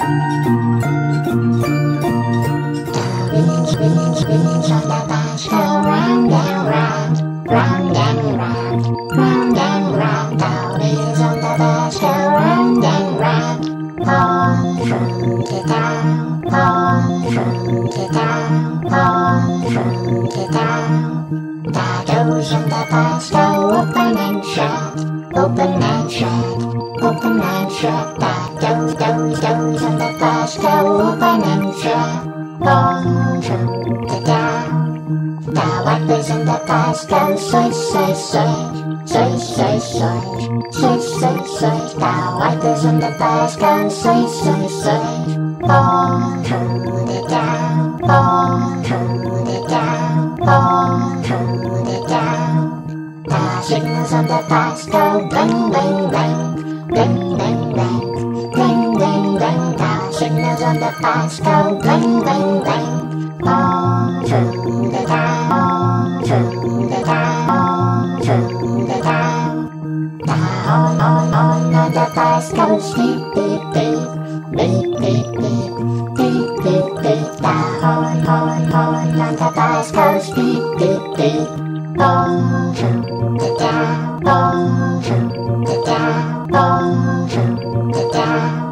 Wheels on the bus go round and round, round and round, round and round. The wheels on the bus go round and round. On through the town, on through the town, on through the town. The doors on the bus go open and shut, open and shut, open and shut. The doors on the bus go open and shut. On through the town. The wipers in the bus go swish, swish, swish, swish, swish, swish, swish, swish, swish. The wipers in the bus go swish, swish, swish. On through the town, on through the town, on through the town. The signals on the bus go bling, bling, bling, bling, bling, bling, bling, bling, bling. The signals on the bus go bling, bling, bling. On through the town, on through the town, on through the town. The horn on the bus goes beep, beep, beep, beep, beep, beep, beep, beep, beep. The horn on the bus goes beep, beep, beep. On through the town, on through the town, on through the town.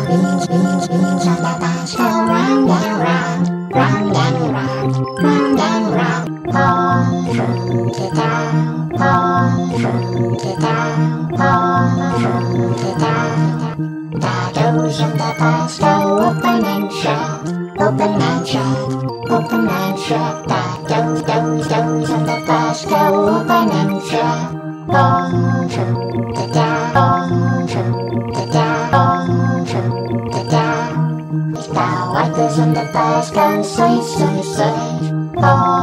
Wheels on the bus go round and round, round and round, round and round. On through the town, on through the town, on through the town. The doors on the bus go open and shut, open and shut, open and shut. The doors on the bus go open and shut. On through the town, on through the town, on through the town. The wipers on the bus go swish, swish, swish.